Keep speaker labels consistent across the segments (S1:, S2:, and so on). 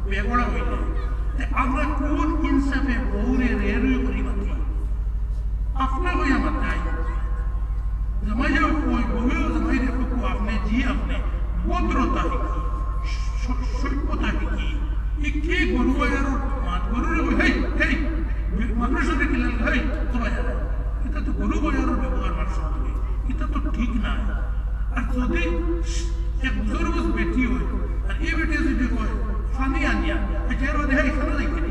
S1: বেগড়া হইলে আমরা কোন ইনসাফে বউরে রেরুই করি মাতি আপনার হই আমার তাই জামাইও কই বউও জামাই দেখো আপনি জি আপনি ভদ্রতা সভ্যতা কি কি গরু আর মাত গরুর হেই হেই মানুষের কিলাল হেই তোমায় এটা তো গরু বাজারের ব্যবহার মানুষ এটা তো ঠিক না আর যদি এক বুজুর্গ বেটি হয় আর এই বেটি যদি হয় ফানি আনিয়া এটার মধ্যে এখানে দেখি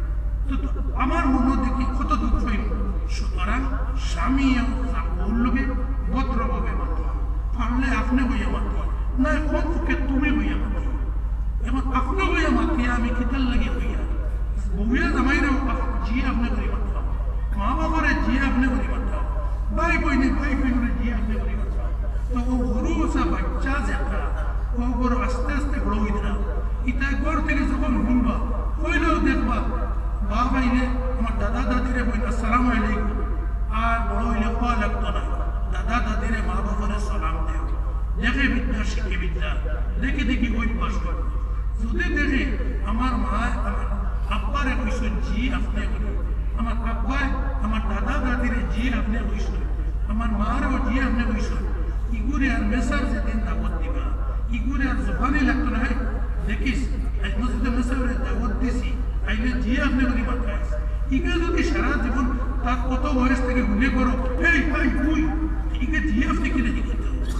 S1: তো আমার মনে দেখি কত দুঃখ হইল সুতরাং স্বামী বললবে ভদ্রভাবে মাতি পারলে আপনি হইয়া মাতি না কোন পক্ষে তুমি হইয়া মাতি এবং আপনি হইয়া মাতি আমি কিতাল লাগে হইয়া বউয়া জামাইরেও জি আপনি করি মাতাম মা বাবারে জি আপনি করি মাতাম ভাই বইনে জি আপনি করি মাতাম তো ও গরু বসা বাচ্চা যেটা ও গরু আস্তে আস্তে বড় হইতে না ইটা ঘর থেকে যখন ঘুরবা হইলেও দেখবা বা বাইরে আমার দাদা দাদিরে বইনা সালাম আলাইকুম আর বড় হইলে খাওয়া লাগতো না দাদা দাদিরে মা বাবারে সালাম দেও দেখে বিদ্যা শিখে বিদ্যা দেখে দেখি অভ্যাস করবে যদি দেখে আমার মা আমার আব্বারে কইসেন জি আপনি করি আমার আব্বাই আমার দাদা দাদিরে জি আপনি কইসেন আমার মারও জি আপনি কইসেন ইগুরে আর মেসার যেদিন দাওয়াত দিবা ইগুরে আর জবানি লাগতো না দেখিস আজ মসজিদে মেসারে দাওয়াত দিছি আইলে জি আপনি করি মাথায় ইগে যদি সারা জীবন তার কত বয়স থেকে গুনে করো এই ভাই তুই ইগে জি আপনি কিনে দিতে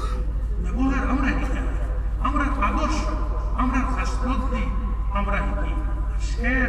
S1: ব্যবহার আমরা শিখি আমরা আদর্শ আমরা খাসলত দিই আমরা শিখি শেষ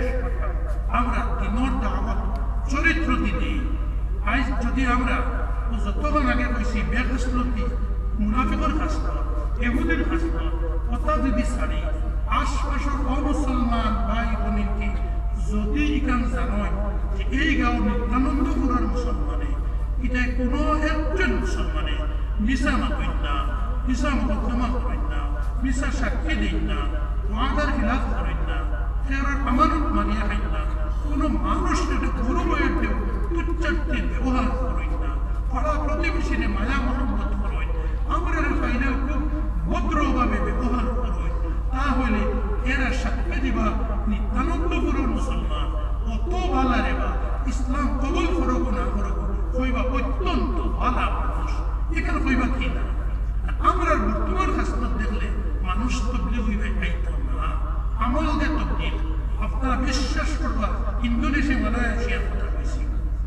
S1: আমরা দিনের দাওয়াত চরিত্র দিই আজ যদি আমরা যতক্ষণ আগে কইছি বেখাসলতি মুনাফিকর খাসলত এহুদির খাসলত কথা যদি ছাড়ি আশপাশের অমুসলমান ভাই বোনকে যদি ইকান জানয় যে এই গাঁও নিত্যানন্দপুরের মুসলমানে এটা কোনো একজন মুসলমানে মিশা মাকইন না মিশা মোকদ্দমা করেন না মিশা সাক্ষী দিন না ওয়াদার খিলাফ করেন না ফেরার আমানত মানিয়া খাইন না কোনো মানুষ যদি গরু বইয়ের তুচ্ছার্থে ব্যবহার করেন না পাড়া প্রতিবেশীরে মায়া মহব্বত করেন আমরা পাইলেও খুব ভদ্রভাবে ব্যবহার করেন তাহলে এরা সাক্ষী দিবা নিত্যানন্দপুরের মুসলমান অত ভালা রেবা ইসলাম কবল করব না করব কইবা অত্যন্ত ভালা মানুষ এখানে কইবা কি না আমরা বর্তমান হাসপাতাল দেখলে মানুষ তবলিগ হইবে খাইতাম না আমল দে তবলিগ আপনারা বিশ্বাস করবা ইন্দোনেশিয়া মালয়েশিয়ার কথা কইছি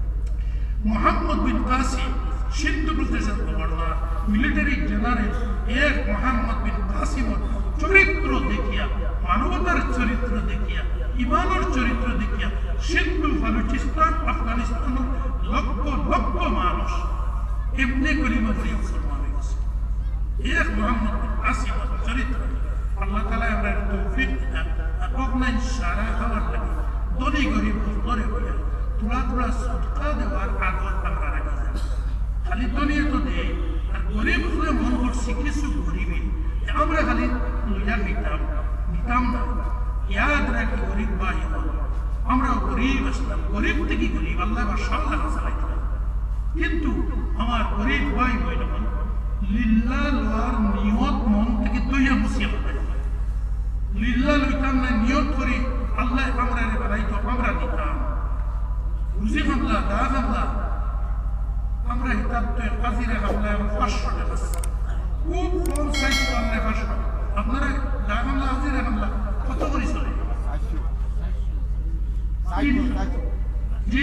S1: মোহাম্মদ বিন কাসিম সিন্ধু প্রদেশের গভর্নর মিলিটারি জেনারেল এক মোহাম্মদ বিন কাসিমের চরিত্র দেখিয়া মানবতার চরিত্র দেখিয়া ইমানের চরিত্র দেখিয়া সিন্ধু বালুচিস্তান আফগানিস্তানের লক্ষ লক্ষ মানুষ এমনি কলিমা পড়ি মুসলমান হয়ে গেছে এক মোহাম্মদ বিন কাসিমের চরিত্র আল্লাহ তাআলা আমরা তৌফিক দেন আর অগনাইন সারা খাবার লাগে ধনী গরিব ধরে হইয়া তোলা তোলা সদকা দেওয়ার আদর আমরা রাখি খালি ধনী তো দেয় আর গরিব হলে মন করছি কিছু গরিবই আমরা খালি লইয়া নিতাম না ইয়াদ রাখি গরিব ভাই আমরা গরিব আসলাম গরিব থেকে গরিব আল্লাহ সাল্লাহ চালাইতাম কিন্তু আমার গরিব ভাই হইল লিল্লা লোয়ার নিয়ত মন থেকে তৈয়া মুসিয়া পাঠাই লিল্লা লইতাম না নিয়ত করি আল্লাহ আমরা রে বানাইতো আমরা দিতাম বুঝি হামলা দা হামলা আমরা হিতাব তো কাজিরে হামলা 500 টাকা খুব কম সাইজ করলে 500 আপনারা দা হামলা হাজিরে হামলা কত করে চলে জি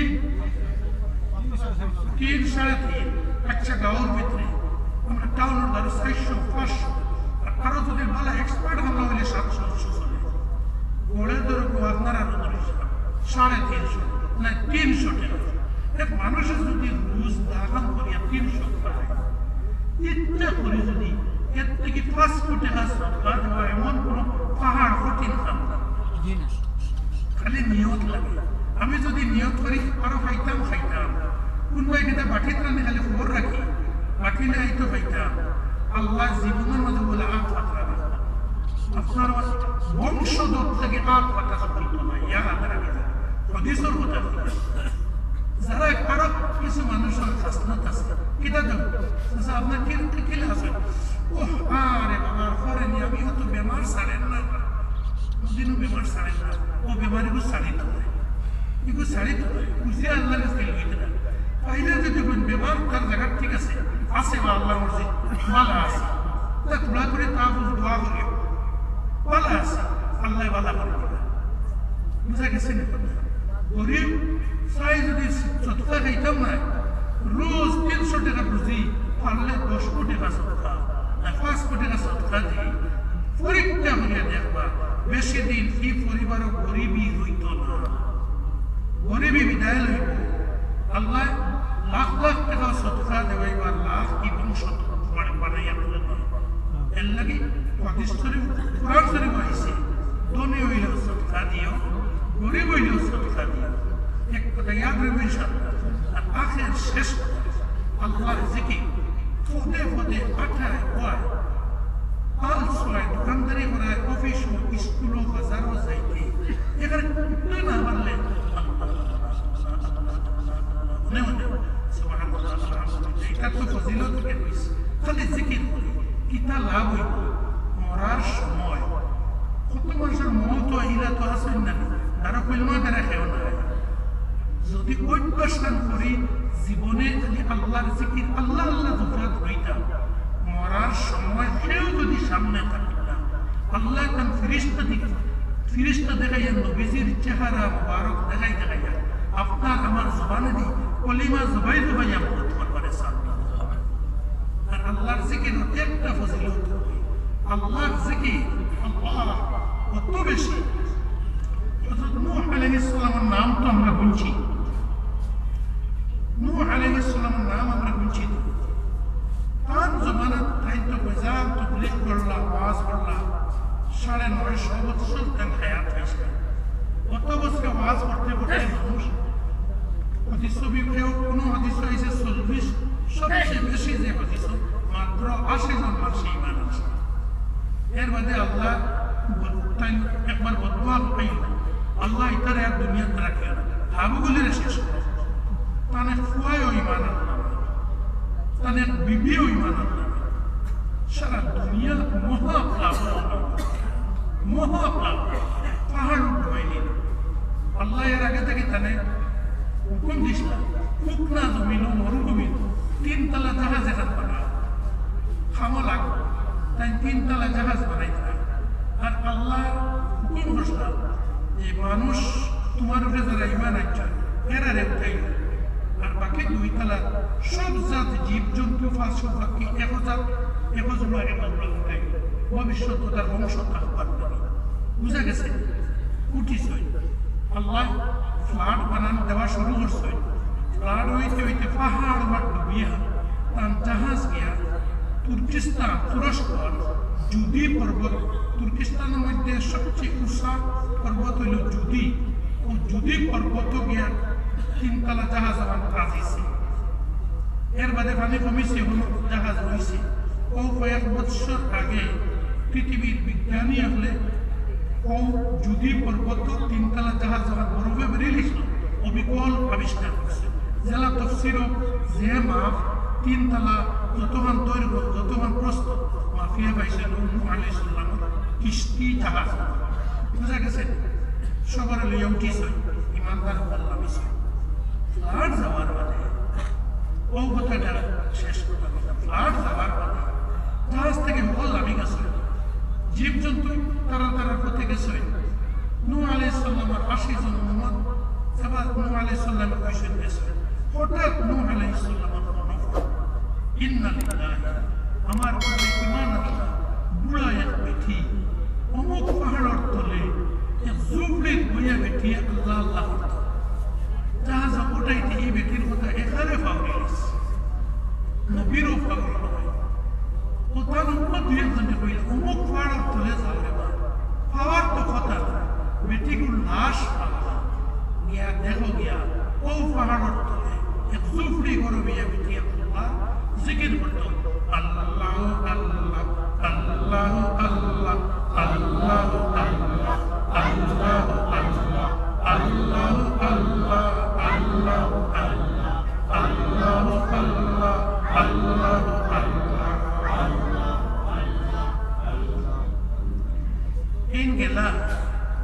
S1: 3-3.5 আচ্ছা গাঁওর ভিতরে আমরা টাউনের ধরো 400-500 আরো যদি ভালো এক্সপার্ট হামলা হলে 700 চলে গোড়ে ধরো আপনারা ধরে 350 না 300 টাকা এক মানুষের যদি রোজ দাগান করিয়া 300 পায় ইচ্ছা করে যদি এর থেকে 5 কোটি টাকা সরকার দেওয়া এমন কোনো পাহাড় কঠিন কাম না খালি নিয়ত লাগে আমি যদি নিয়ত করি আরো খাইতাম কোনবাই কিতা বাটিত রানি খালি খবর রাখি বাটিলে আইতো খাইতাম আল্লাহ জীবনের মাঝে বলে আট পাতা আপনার বংশধর থেকে আট পাতা বলতো না ইয়া হাতে রাখি হদিসের কথা যারা আরো কিছু মানুষের খাসনাত আছে কিতা দেব আপনার কিলে আছে ও আরে বাবা ফরেনি আমি তো বেমার ছাড়েন না দিনও বেমার সারে না ও বেমারিকে সারিত হয় এগুলো সারিত হয় বুঝে আল্লাহর কাছে লইতে না তাইলে যদি বেমার তার জায়গা ঠিক আছে আছে বা আল্লাহ মর্জি ভালো আছে তা তোলা করে তা দোয়া করিও ভালো আছে আল্লাহ ভালো করে দিবে বুঝা গেছে না গরিব চাই যদি সৎকা খাইতাম না রোজ 300 টাকা বুঝি পারলে 10 কোটি টাকা সৎকা 5 কোটি টাকা সৎকা দিই পরীক্ষা করিয়া দেখবা বেশি দিন কি পরিবারও গরিবই হইত না গরিবই বিদায় লইব আল্লাহ লাখ লাখ টাকা সৎকা দেওয়াইবার লাখ কি বংশ বানাইয়া তুলে এর লাগে হাদিস শরীফ কোরআন শরীফ আইছে ধনী হইলেও সৎকা দিও গরিব হইলেও সৎকা দিও এক কথা ইয়াদ রাখবে ইনশাআল্লাহ আর আখের শেষ আল্লাহর জিকির পদে পদে পাঠায় হয় আল ছয় দোকানদারি করায় অফিস স্কুল বাজারও যাইতে এখানে কুটলে না পারলে মনে মনে এটা তো ফজিলত থেকে হয়েছে খালি জিকির করি কিতা লাভ হইব মরার সময় কত মানুষের মত আহিলা তো আসেন না তারা কইলমা তারা খেয়েও না যদি অভ্যাসান করি জীবনে খালি আল্লাহর জিকির আল্লাহ আল্লাহ জফা ধরিতাম মরার সময় কেউ যদি সামনে থাকতাম আল্লাহ তার ফিরিস্তা দেখাইয়া নবীজির চেহারা মুবারক দেখাইয়া আপনার আমার জবানে দি কলিমা জবাই জবাইয়া মত করবারে সামনে আর আল্লাহর জিকির একটা ফজিলত আল্লাহর জিকির আল্লাহ কত বেশি হযরত নূহ আলাইহিস সালামের নাম তো আমরা শুনছি নূহ আলাইহিস সালামের নাম আমরা শুনছি তার জমানাত তাই তো বেজান তবলিগ করলাম ওয়াজ করলাম 950 বছর তার হায়াত হয়েছে কত বছর ওয়াজ করতে করতে মানুষ হাদিস বিবরেও কোনো হাদিস হয়েছে 40 সবচেয়ে বেশি যে হাদিস মাত্র 80 জন মানুষ ঈমান আনছে এর মধ্যে আল্লাহ একবার বদুয়া পাইল আল্লাহ ইতারে আর দুনিয়াতে রাখিও না হাবুগুলির শেষ তানে ফুয়ায়ও ঈমান আনলাম তানে বিবিও ঈমান আনলাম সারা দুনিয়া মহাপ্লাব পাহাড় উঠবাইনি আল্লাহ এর আগে থেকে তানে হুকুম দিছিলাম শুকনা জমিন মরুভূমি 3 তলা জাহাজ এখন বানাও খামো লাগবে তাই 3 তলা জাহাজ বানাইতে আর আল্লাহ হুকুম করছিলাম যে মানুষ তোমার উপরে যারা ঈমান আনছে এরা রেখে আর বাকি 2 তলা সব জাত জীবজন্তু পশু পাখি একজোড়া উঠে ভবিষ্যৎ তার বংশ থাকবার বুঝা গেছে উঠিস আল্লাহ ফ্লাড বানানো দেওয়া শুরু করছে ফ্লাড হইতে হইতে পাহাড় বা ডুবিয়া তার জাহাজ গিয়া তুরস্ক জুদি পর্বত তুর্কিস্তানের মধ্যে সবচেয়ে উঁচা পর্বত হইল জুদি ও জুদি পর্বত গিয়া 3 তলা জাহাজ আমার কাজিছে এর বাদে পানি কমিছে জাহাজ হয়েছে ও কয়েক বছর আগে পৃথিবীর বিজ্ঞানী হলে ও জুদি পর্বত 3 তলা জাহাজ যখন বরফে বেরিয়ে লিখল অবিকল আবিষ্কার করছে জেলা তফসির যে মাপ 3 তলা যতক্ষণ দৈর্ঘ্য যতক্ষণ প্রস্থ মাফিয়া পাইছে নূহ আলাইহিস সালামের কিস্তি জাহাজ বুঝা গেছে সবার লিয়ে উঠিছে ইমানদার বললাম ফ্লাড যাওয়ার বাদে ও কথাটা শেষ কথা ফ্লাড যাওয়ার বাদে জাহাজ থেকে বললামই গেছে জীবজন্তু তারা পথে গেছে নূহ আলাইহিস সালামের 80 জন উম্মত সবার নূহ আলাইহিস সালামের কইছেন গেছে হঠাৎ নূহ আলাইহিস সালামের মনে পড়ল ইন্না লিল্লাহি আমার ঈমান আল্লাহ বুড়া এক বেটি অমুক পাহাড়ের তলে এক জুবড়ির বইয়া বেটি আল্লাহ আল্লাহ জাহাজ ওটাইতে এই বেটির কথা এখানে ফাউরিস নবীরও ফাউরি হয় ও তার উম্মত 2 জনে কইল অমুক পাহাড়ের তলে যাবে পাওয়ার তো কথা বেটিগুলো লাশ গিয়া দেখো গিয়া ও পাহাড়ের তলে এক জুবড়ি ঘর বইয়া বেটি আল্লাহ জিকির করত আল্লাহ আল্লাহ আল্লাহ আল্লাহ আল্লাহ আল্লাহ আল্লাহ আল্লাহ আল্লাহ আল্লাহ আল্লাহ আল্লাহ আল্লাহ আল্লাহ আল্লাহ ইন গেলা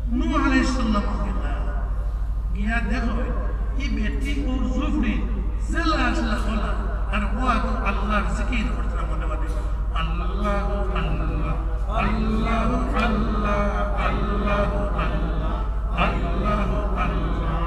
S1: নূহ আলাইহিস সালাম গিয়া দেখো এই বেটি ওর জুফরি জেলা আসলা হলা আর ওয়া তো আল্লাহর জিকির করতে মনে মনে আল্লাহ আল্লাহ আল্লাহ আল্লাহ আল্লাহ আল্লাহ আল্লাহ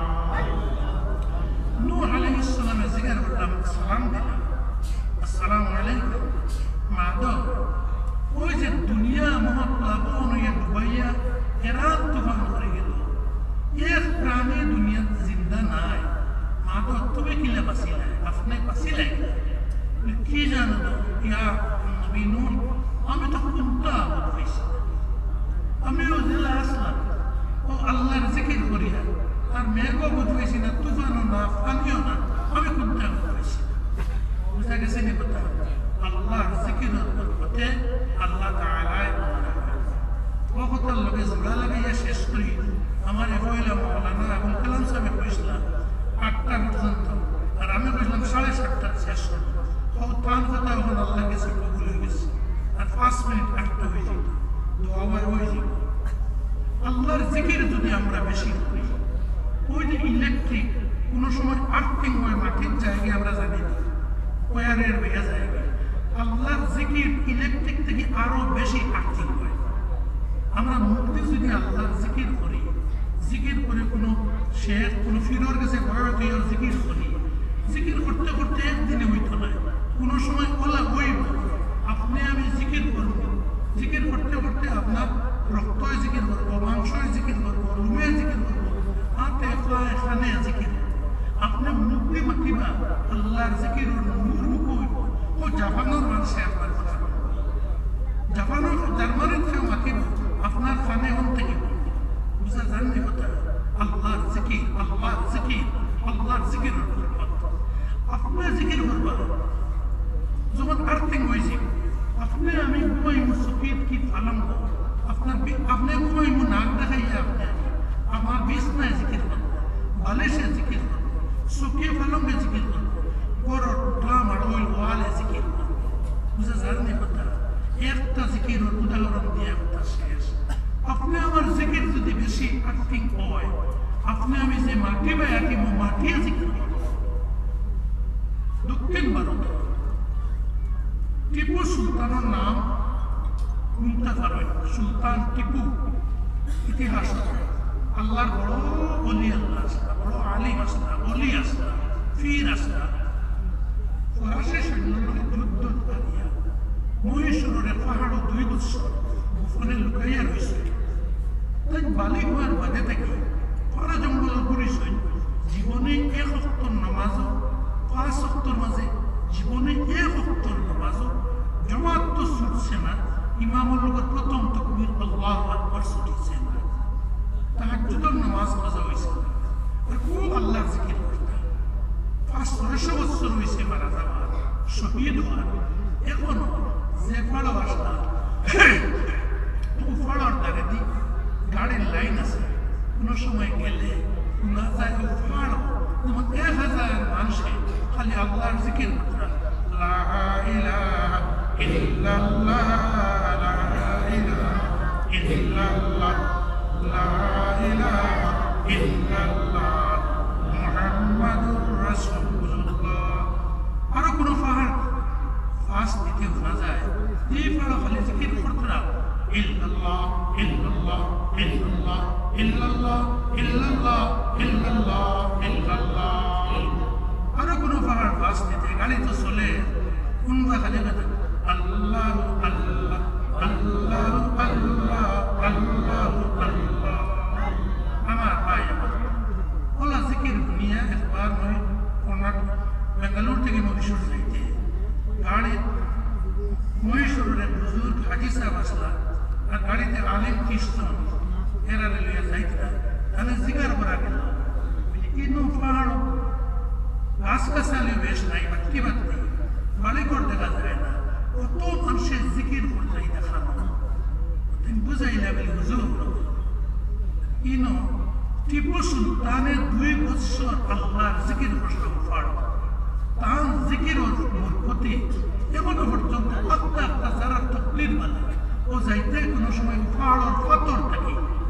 S1: নূহ আলাইহিস সালামের জিকির করলাম সালাম দিলাম আসসালামু আলাইকুম মাদো ওই যে দুনিয়া মহাপ্লাবন হইয়া ডুবাইয়া এরাত তুফান করে গেল এক প্রাণী দুনিয়া জিন্দা নাই মাদো তুমি কিলা বাঁচিলাই আপনি বাঁচিলাই কি জানো ইয়া নবী নূহ আমি তো কোনটা বলছি আমিও জেলা আসলাম ও আল্লাহর জিকির করিয়া আর মেঘও বুঝবেছি না তুফানও না পানিও না আমি কোনটা বলছি বুঝা গেছে নি কথা আল্লাহর জিকির করতে আল্লাহ তাআলায় ওকতার লগে জোড়া লাগাইয়া শেষ করি আমার হইলা মৌলানা আবুল কালাম সাহেব কইছিলাম 8টা পর্যন্ত আর আমি কইলাম 7:30 শেষ করব ও তার কথা এখন আল্লাহ কাছে কবুল হয়ে গেছে আর 5 মিনিট একটা হয়ে যেত দোয়া হয়ে যেত আল্লাহর জিকির যদি আমরা বেশি করি ওই যে ইলেকট্রিক কোনো সময় আর্থিং হয় মাটির জায়গায় আমরা জানি না ওয়ারের হয়ে যায় আল্লাহর জিকির ইলেকট্রিক থেকে আরো বেশি আর্থিং হয় আমরা মুক্তি যদি আল্লাহর জিকির করি জিকির করে কোনো শেখ কোনো ফিরোর কাছে ভয় দিয়ে জিকির করি জিকির করতে করতে একদিনে হইতো না কোনো সময় ওলা হইব আপনি আমি জিকির করব জিকির করতে করতে আপনার রক্তয় জিকির করবো মাংসয় জিকির করবো রুমে জিকির করবো হাতে পায়ে খানে জিকির আপনি মুক্তি মাতিবা আল্লাহর জিকির নূর মুখ হইব ও জাপানোর মানুষে আপনার কথা জাপানোর জার্মানির কেউ মাতিব আপনার খানে হন থেকে বুঝা জাননি কথা আল্লাহর জিকির আল্লাহর জিকির আল্লাহর জিকির আপনার জিকির করবা যখন আর্থিং হয়েছে আপনি আমি ঘুমাইমু সফিদ কি আলম আপনার আপনি ঘুমাইমু নাক দেখাইয়া আপনি আমার বিছনায় জিকির করবো বালিশে জিকির করবো সুখে পালঙ্গে জিকির করবো বড় ড্রাম আর ওই ওয়ালে জিকির করবো বুঝা জাননি কথা একটা জিকিরের উদাহরণ দিয়ে কথা শেষ আপনি আমার জিকির যদি বেশি আর্থিং হয় আপনি আমি যে মাটি বা আঁকিব মাটিয়ে জিকির করবো দক্ষিণ ভারত টিপু সুলতানের নাম মুন্তাজার সুলতান টিপু ইতিহাস আল্লাহর বড় অলি আল্লাহ আসলা বড় আলিম আসলা অলি আসলা ফির আসলা ফরাসি সৈন্যকে যুদ্ধ করিয়া মহীশূরের পাহাড় 2 বছর গোপনে লুকাইয়া রয়েছে তাই বালি হওয়ার বাদে থেকে পাড়া জঙ্গলের পরিচয় জীবনে 1 ওয়াক্ত নামাজ 5 ওয়াক্তর মাঝে জীবনে 1 ওয়াক্তর নামাজ জমাত তো ছুটছে না ইমামের লোকের প্রথম তাকবীর আল্লাহু আকবার ছুটছে না তাহাজ্জুদের নামাজ কাজা হয়েছে আর খুব আল্লাহর জিকির করতে 500 বছর হয়েছে মারা যাওয়া শহীদ হওয়ার এখনো যে ফাড়ো আসলা ও ফাড়ার দ্বারে দি গাড়ির লাইন আছে কোনো সময় গেলে না যায় ও ফাড়ো যেমন 1000 মানুষে খালি আল্লাহর জিকির করতে লা ইলাহা ইল্লাল্লাহ লা ইলাহা ইল্লাল্লাহ লা ইলাহা ইল্লাল্লাহ মুহাম্মাদুর রাসূলুল্লাহ আরো কোনো পাহাড় ফাঁস দিতে শোনা যায় এই পাহাড় খালি জিকির করতে না ইল্লাল্লাহ ইল্লাল্লাহ ইল্লাল্লাহ ইল্লাল্লাহ ইল্লাল্লাহ ইল্লাল্লাহ ইল্লাল্লাহ আরো কোনো পাহাড় ফাঁস দিতে গাড়ি তো চলে কোনটা খালি কথা আল্লাহ আল্লাহ আল্লাহ আল্লাহ আল্লাহ আল্লাহ আমার ভাই ওলা জিকির দুনিয়া একবার নয় কর্ণাটক বেঙ্গালুরু থেকে মহীশূর যাইতে গাড়ি মহীশূরের এক বুজুর্গ হাজি সাহেব আসলা আর গাড়িতে আলিম খ্রিস্টান এরা লইয়া যাইতে তাহলে জিগার করা গেল ইনো পাহাড় গাছ গাছালি বেশ নাই বাট্টি বাট্টি বাড়িঘর দেখা যায় না কত মানুষের জিকির করতে দেখানো বুঝাইলা বলে হুজুর ইনো টিপু সুলতানের 2 বছর আল্লাহর জিকির করতে পারো তার জিকিরের বরকতে এমন পর্যন্ত যারা তকলির বলে ও যাইতে কোনো সময় পাহাড়ের পাথর থাকে এটা জিকির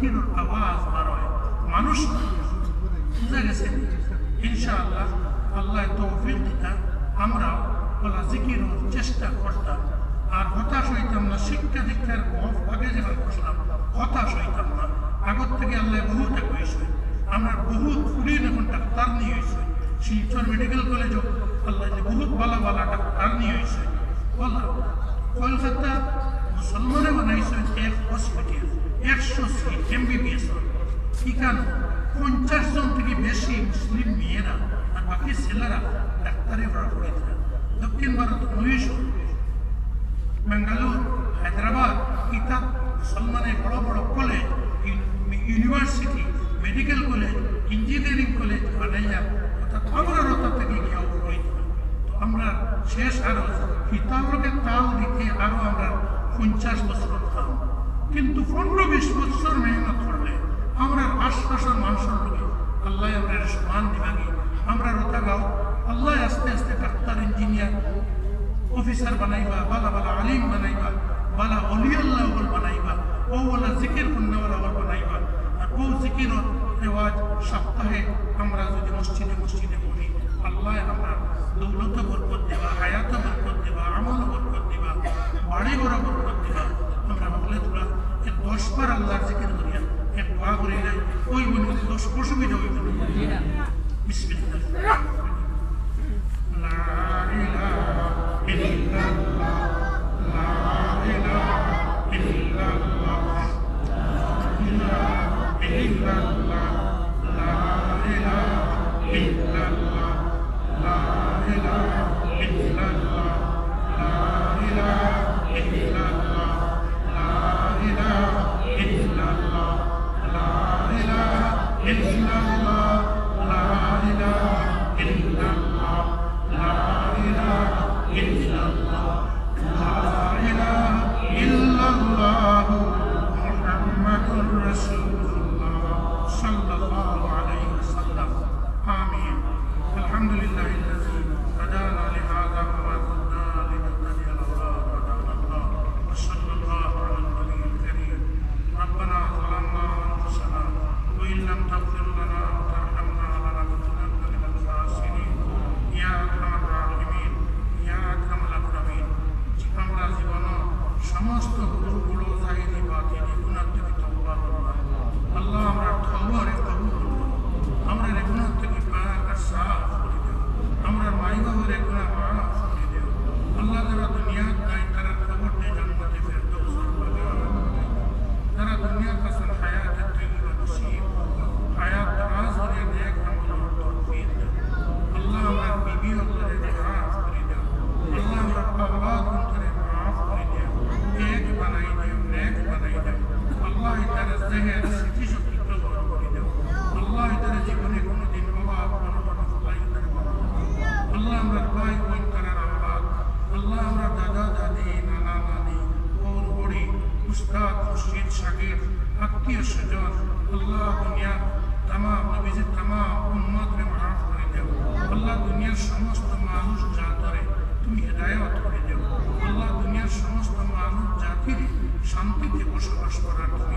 S1: জিকিরের আওয়াজ বার হয়, মানুষ বুঝা গেছে। ইনশাআল্লাহ আল্লাহ তৌফিক দিতা আমরা ওলা জিকিরের চেষ্টা করতাম, আর হতাশ হইতাম না। শিক্ষা দীক্ষার আগে যেমন করছিলাম, হতাশ হইতাম না। আগত থেকে আল্লাহ বহুত হয়েছে, আমরা বহুত ফুরিয়ে এখন ডাক্তার নিয়ে হয়েছে। শিলচর মেডিকেল কলেজও আল্লাহ বহুত ভালো ভালো ডাক্তার নিয়ে হয়েছে। বলা কলকাতা মুসলমানে বানাইছে এক হসপিটাল, 100 সিট MBBS। এখানে 50 জন থেকে বেশি মুসলিম মেয়েরা আর বাকি ছেলেরা ডাক্তারে ভরা পড়েছে। দক্ষিণ ভারত মহীশূর, বেঙ্গালুর, হায়দ্রাবাদ, ইতা মুসলমানের বড় বড় college, university, medical college, engineering college বানাইয়া অর্থাৎ আমরা রতা থেকে গিয়েও পড়েছি। তো আমরা শেষ আরো কিতাবকে তাল দিতে আরো আমরা 50 বছর হতাম, কিন্তু 15-20 বছর মেহনত করলে আমরা আশপাশের মানুষের লোকে আল্লাহ আমরা সমান দিবাগি। আমরা রতা গাও আল্লাহ আস্তে আস্তে ডাক্তার, ইঞ্জিনিয়ার, অফিসার বানাইবা, বালা বালা আলিম বানাইবা, বালা অলিয়াল্লাহ বানাইবা, ও বলা জিকির কন্যাওয়ালা বানাইবা। আর ও জিকির রেওয়াজ সপ্তাহে আমরা যদি মসজিদে মসজিদে পড়ি, আল্লাহ আমরা দৌলত বরকত দেবা, হায়াত বরকত দেবা, আমল বরকত দেবা, বাড়ি বড় বরকত দেবা। আমরা বলে তোরা 10 বার আল্লাহর জিকির করিয়া এক দোয়া করি নাই, ওই বলি 10 অসুবিধা হইবে না। বিসমিল্লাহ। লা ইলাহা ইল্লাল্লাহ, লা ইলাহা ইল্লাল্লাহ, লা ইলাহা ইল্লাল্লাহ, লা ইলাহা ইল্লাল্লাহ, লা ইলাহা ইল্লাল্লাহ, লা ইলাহা ইল্লাল্লাহ, লা ইলাহা ইল্লাল্লাহ, লা ইলাহা ইল্লাল্লাহ, লা ইলাহা ইল্লাল্লাহ, লা ইলাহা ইল্লাল্লাহ, লা ইলাহা ইল্লাল্লাহ, মুহাম্মাদুর রাসূলুল্লাহ সাল্লাল্লাহু আলাইহি ওয়াসাল্লাম। আমিন। আলহামদুলিল্লাহিল্লাযী হাদানা লিহাযা ওয়া মা কুন্না লিনাহতাদিয়া লাওলা আন হাদানাল্লাহ। ওয়া সাল্লাল্লাহু আলাল নবিয়্যিল কারীম। রব্বানা যালামনা আনফুসানা ওয়া ইন লাম তাগফির লানা ওয়া তারহামনা লানাকুনান্না মিনাল খাসিরিন। ইয়া আরহামার রাহিমিন, ইয়া আকরামাল আকরামিন। আমরা জীবন সমস্ত বড় জাহিরি বাতিনি গুনাহ থেকে তওবা করলাম। আল্লাহ আমরা তওবারে কবুল করুন। আমরা গুনাহ থেকে পাক আর সাফ করে দেও। আমরা মাই বাবার গুনাহ মাফ করে দেও। আল্লাহ যারা দুনিয়াত নাই তারা কবরে জান্নাতে ফেরদৌসের বাগান বানাই। যারা দুনিয়ার কাছে হায়াত তাইয়্যিবা নসিব, হায়াত দারাজ করে নেক আমল তৌফিক দাও। আল্লাহ আমরা বিবি আল্লাহরে মাফ করে দেও। আল্লাহ আমরা আওলাদ করে মাফ করে দেও। নেক বানাই দেও, নেক বানাই দেও। আল্লাহ তারা জেহের স্মৃতি শক্তি প্রবল করে দেও। আল্লাহ তারা জীবনে কোনোদিন অভাব অনটন ফলাই তারা বানাও। আল্লাহ আমরা ভাই বোন তারার আওলাদ, আল্লাহ আমরা দাদা দাদি, নানা নানি, বোন বড়ি, উস্তাদ মুর্শিদ শাগির, আত্মীয় স্বজন, আল্লাহ দুনিয়ার তামাম নবীজির তামাম উম্মতকে মাফ করে দেও। আল্লাহ দুনিয়ার সমস্ত মানুষ জাতরে তুমি হেদায়েত করে দেও। আল্লাহ দুনিয়ার সমস্ত মানুষ জাতির শান্তিতে বসবাস করার তুমি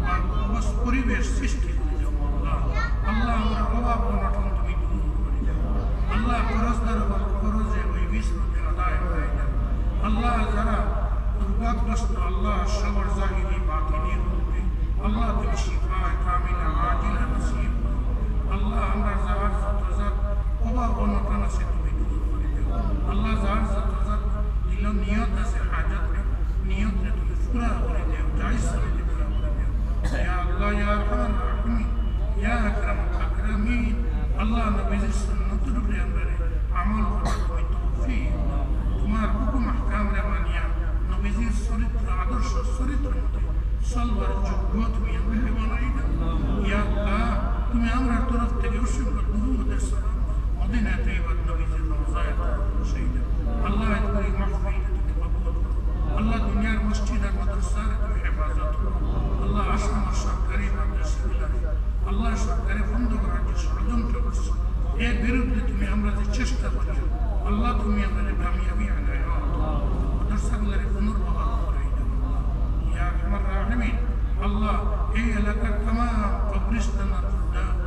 S1: পরিবেশ সৃষ্টি করে দেও। আল্লাহ আমরা অভাব অনটন তুমি দূর করে দেও। আল্লাহ খরচদার উপর খরচে ওই বিষ্ণুকে আদায় করে দেও। আল্লাহ যারা দুর্ভাগ্যগ্রস্ত, আল্লাহ সবর জাহিরি বাতিনি রূপে আল্লাহ তুমি শিফায়ে কামিলা আজিলা নসিব করো। আল্লাহ আমরা যার যত জাত অভাব অনটন আছে তুমি দূর করে দেও। আল্লাহ যার যত জাত দিল নিয়ত আছে হাজত নিয়ত তুমি পুরা করে দেও, জায়েজ করে পুরা করে দেও। ইয়া আল্লাহ ইয়া আরহামার রাহিমিন, ইয়া আকরামাল আকরামিন। আল্লাহ নবীজির সুন্নতের উপরে আমরা আমল করার তুমি তৌফিক দাও। তোমার হুকুম আহকামরে মানিয়া নবীজির চরিত্র আদর্শ চরিত্র মতে চলবার যোগ্য তুমি আমাকে বানাই দাও। ইয়া আল্লাহ তুমি আমরা তরফ থেকে অসংখ্য দুরূদের সালাম মদিনা তৈয়বা নবীজির রওজায় পৌঁছে দাও। আল্লাহ এই মাহফিল তুমি কবুল করো। আল্লাহ দুনিয়ার মসজিদ আর মাদ্রাসার তুমি হেফাজত করো। আল্লাহ আসাম সরকারি মাদ্রাসাগুলারে আল্লাহ সরকারে বন্ধ করার যে ষড়যন্ত্র করছে এর বিরুদ্ধে তুমি আমরা যে চেষ্টা করি, আল্লাহ তুমি আমাদের কামিয়াবি আনায় মাদ্রাসাগুলারে পুনর্বহাল করে দাও। ইয়া আরহামার রাহিমিন। আল্লাহ এই এলাকার তাম কবরিস্তানাতুল্লাহ